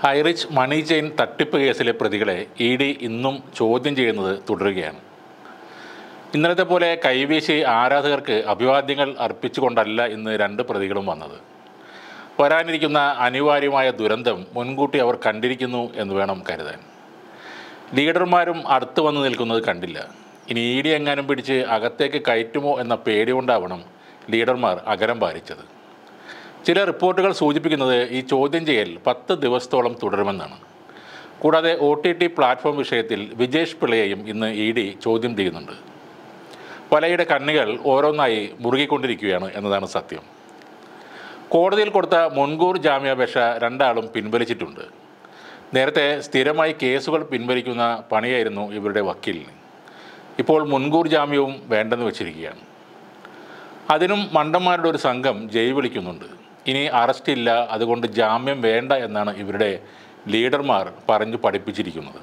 ഹൈറിച്ച് മണി chain തട്ടിപ്പ് കേസിലെ പ്രതികളെ ഇ.ഡി. ഇന്നും ചോദ്യം ചെയ്യുന്നത് തുടരുകയാണ്. ഇന്നലത്തെ പോലെ കൈവീശി ആരാധകർക്ക് അഭിവാദ്യങ്ങൾ അർപ്പിച്ചുകൊണ്ടല്ല ഇന്ന് രണ്ട് പ്രതികളും വന്നത്. വരാനിരിക്കുന്ന അനിവാര്യമായ ദുരന്തം മുൻകൂട്ടി അവർ കണ്ടിരിക്കുന്നു എന്ന് വേണം കരുതാൻ. ലീഡർമാരും അടുത്ത് വന്ന് നിൽക്കുന്നത് കണ്ടില്ല. ഇനി ഇ.ഡി. എങ്ങാനും പിടിച്ച് അകത്തേക്ക് കയറ്റുമോ എന്ന പേടി കൊണ്ടാവണം ലീഡർമാർ അകരം പാലിച്ചത്. ചില റിപ്പോർട്ടുകൾ സൂചിപ്പിക്കുന്നത് ഈ ചോദ്യം ചെയ്യൽ 10 ദിവസത്തോളം തുടരുമെന്നാണ്. കൂടാതെ OTT പ്ലാറ്റ്ഫോം വിഷയത്തിൽ വിജേഷ് പിള്ളയെയും ഇന്ന് ഇ.ഡി. ചോദ്യം ചെയ്യുന്നുണ്ട്. വലയുടെ കണ്ണികൾ ഓരോന്നായി മുറുകിക്കൊണ്ടിരിക്കുകയാണ് എന്നതാണ് സത്യം. കോടതിയിൽ കൊടുത്ത മുൻകൂർ ജാമ്യാപേക്ഷ രണ്ടാളും പിൻവലിച്ചിട്ടുണ്ട്. നേരത്തെ സ്ഥിരമായി കേസുകൾ പിൻവലിക്കുന്ന പണിയായിരുന്നു ഇവരുടെ വക്കീലിന്. ഇപ്പോൾ മുൻകൂർ ജാമ്യവും വേണ്ടെന്ന് വെച്ചിരിക്കുകയാണ്. അതിനും മണ്ടന്മാരുടെ ഒരു സംഘം ജയ് വിളിക്കുന്നുണ്ട്. ഇനി അറസ്റ്റ് ഇല്ല, അതുകൊണ്ട് ജാമ്യം വേണ്ട എന്നാണ് ഇവരുടെ ലീഡർമാർ പറഞ്ഞു പഠിപ്പിച്ചിരിക്കുന്നത്.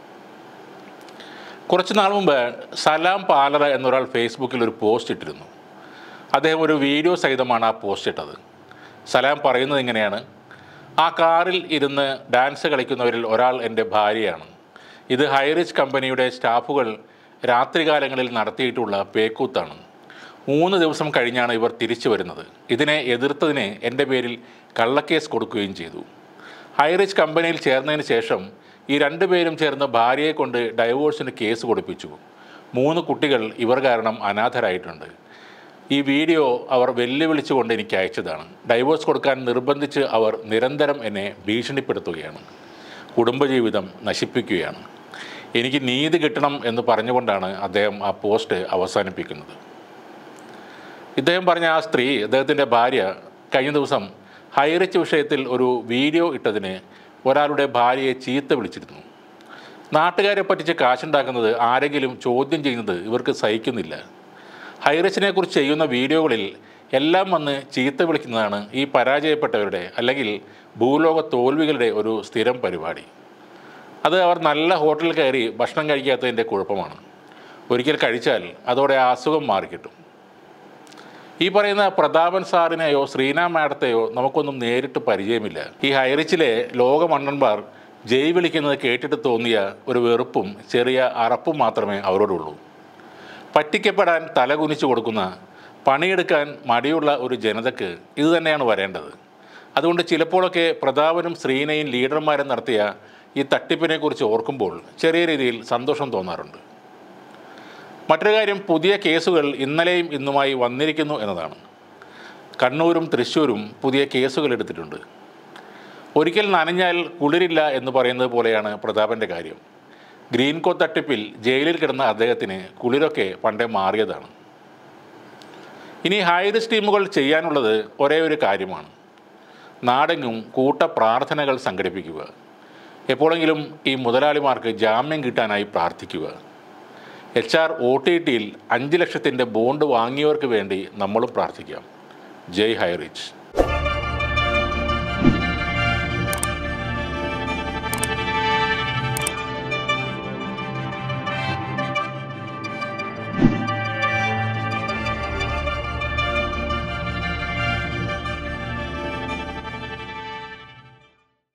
കുറച്ച് നാൾ മുമ്പ് സലാം പാലറ എന്നൊരാൾ ഫേസ്ബുക്കിൽ ഒരു പോസ്റ്റ് ഇട്ടിരുന്നു. അദ്ദേഹം ഒരു വീഡിയോ സഹിതമാണ് ആ പോസ്റ്റ് ഇട്ടത്. സലാം പറയുന്നത് ഇങ്ങനെയാണ്: ആ കാറിൽ ഇരുന്ന് ഡാൻസ് കളിക്കുന്നവരിൽ ഒരാൾ എൻ്റെ ഭാര്യയാണ്. ഇത് ഹൈറിച്ച് കമ്പനിയുടെ സ്റ്റാഫുകൾ രാത്രികാലങ്ങളിൽ നടത്തിയിട്ടുള്ള പേക്കൂത്താണ്. 3 ദിവസം കഴിഞ്ഞാണ് ഇവർ തിരിച്ചു വരുന്നത്. ഇതിനെ എതിർത്തതിന് എൻ്റെ പേരിൽ കള്ളക്കേസ് കൊടുക്കുകയും ചെയ്തു. ഹൈറിച്ച് കമ്പനിയിൽ ചേർന്നതിന് ശേഷം ഈ 2 പേരും ചേർന്ന് ഭാര്യയെ കൊണ്ട് ഡൈവോഴ്സിന് കേസ് കൊടുപ്പിച്ചു. 3 കുട്ടികൾ ഇവർ കാരണം അനാഥരായിട്ടുണ്ട്. ഈ വീഡിയോ അവർ വെല്ലുവിളിച്ചുകൊണ്ട് എനിക്ക് അയച്ചതാണ്. ഡൈവോഴ്സ് കൊടുക്കാൻ നിർബന്ധിച്ച് അവർ നിരന്തരം എന്നെ ഭീഷണിപ്പെടുത്തുകയാണ്. കുടുംബജീവിതം നശിപ്പിക്കുകയാണ്. എനിക്ക് നീതി കിട്ടണം എന്ന് പറഞ്ഞുകൊണ്ടാണ് അദ്ദേഹം ആ പോസ്റ്റ് അവസാനിപ്പിക്കുന്നത്. ഇദ്ദേഹം പറഞ്ഞ ആ സ്ത്രീ, അദ്ദേഹത്തിൻ്റെ ഭാര്യ, കഴിഞ്ഞ ദിവസം ഹൈറിച്ച് വിഷയത്തിൽ ഒരു വീഡിയോ ഇട്ടതിന് ഒരാളുടെ ഭാര്യയെ ചീത്ത വിളിച്ചിരുന്നു. നാട്ടുകാരെ പറ്റിച്ച് കാശുണ്ടാക്കുന്നത് ആരെങ്കിലും ചോദ്യം ചെയ്യുന്നത് ഇവർക്ക് സഹിക്കുന്നില്ല. ഹൈറിച്ചിനെ കുറിച്ച് ചെയ്യുന്ന വീഡിയോകളിൽ എല്ലാം വന്ന് ചീത്ത വിളിക്കുന്നതാണ് ഈ പരാജയപ്പെട്ടവരുടെ അല്ലെങ്കിൽ ഭൂലോക തോൽവികളുടെ ഒരു സ്ഥിരം പരിപാടി. അത് അവർ നല്ല ഹോട്ടലിൽ കയറി ഭക്ഷണം കഴിക്കാത്തതിൻ്റെ കുഴപ്പമാണ്. ഒരിക്കൽ കഴിച്ചാൽ അതോടെ ആ അസുഖം മാറിക്കിട്ടും. ഈ പറയുന്ന പ്രതാപൻ സാറിനെയോ ശ്രീന മാഡത്തെയോ നമുക്കൊന്നും നേരിട്ട് പരിചയമില്ല. ഈ ഹൈറിച്ചിലെ ലോകമണ്ണന്മാർ ജയ് വിളിക്കുന്നത് കേട്ടിട്ട് തോന്നിയ ഒരു വെറുപ്പും ചെറിയ അറപ്പും മാത്രമേ അവരോടുള്ളൂ. പറ്റിക്കപ്പെടാൻ തലകുനിച്ചു കൊടുക്കുന്ന, പണിയെടുക്കാൻ മടിയുള്ള ഒരു ജനതയ്ക്ക് ഇത് തന്നെയാണ് വരേണ്ടത്. അതുകൊണ്ട് ചിലപ്പോഴൊക്കെ പ്രതാപനും ശ്രീനയും ലീഡർമാരും നടത്തിയ ഈ തട്ടിപ്പിനെക്കുറിച്ച് ഓർക്കുമ്പോൾ ചെറിയ രീതിയിൽ സന്തോഷം തോന്നാറുണ്ട്. മറ്റൊരു കാര്യം, പുതിയ കേസുകൾ ഇന്നലെയും ഇന്നുമായി വന്നിരിക്കുന്നു എന്നതാണ്. കണ്ണൂരും തൃശ്ശൂരും പുതിയ കേസുകൾ എടുത്തിട്ടുണ്ട്. ഒരിക്കൽ നനഞ്ഞാൽ കുളിരില്ല എന്ന് പറയുന്നത് പോലെയാണ് പ്രതാപൻ്റെ കാര്യം. ഗ്രീൻകോ തട്ടിപ്പിൽ ജയിലിൽ കിടന്ന അദ്ദേഹത്തിന് കുളിരൊക്കെ പണ്ടേ മാറിയതാണ്. ഇനി ഹൈറിച്ച് ടീമുകൾ ചെയ്യാനുള്ളത് ഒരേ ഒരു കാര്യമാണ്: നാടെങ്ങും കൂട്ട പ്രാർത്ഥനകൾ സംഘടിപ്പിക്കുക. എപ്പോഴെങ്കിലും ഈ മുതലാളിമാർക്ക് ജാമ്യം കിട്ടാനായി പ്രാർത്ഥിക്കുക. OTTയിൽ 5 ലക്ഷത്തിൻ്റെ ബോണ്ട് വാങ്ങിയവർക്ക് വേണ്ടി നമ്മളും പ്രാർത്ഥിക്കാം. ജയ് ഹൈറിച്ച്.